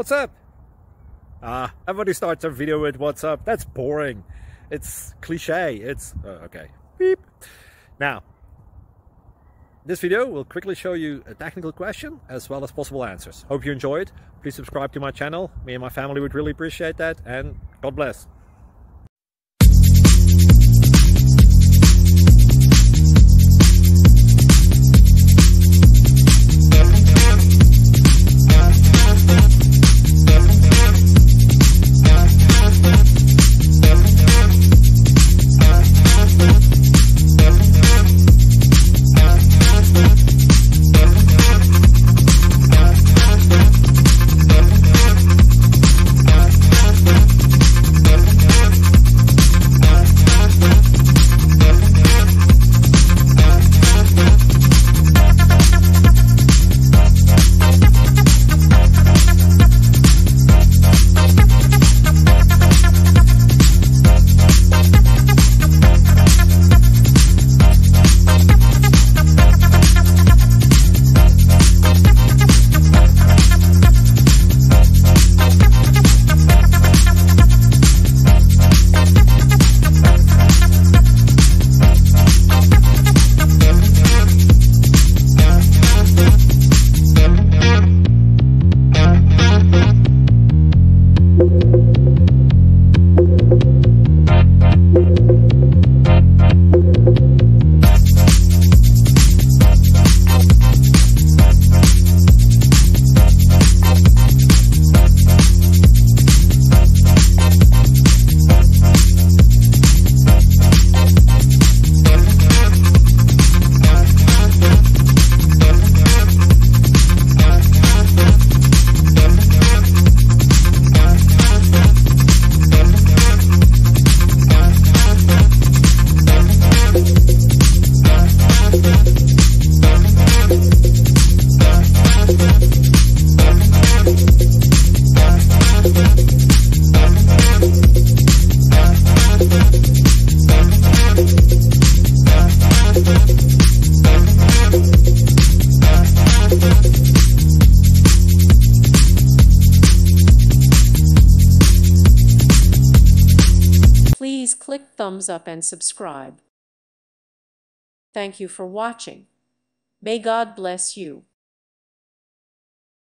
What's up? Everybody starts their video with what's up. That's boring. It's cliche. It's okay. Beep. Now, this video will quickly show you a technical question as well as possible answers. Hope you enjoyed. Please subscribe to my channel. Me and my family would really appreciate that, and God bless. Please click thumbs up and subscribe. Thank you for watching. May God bless you.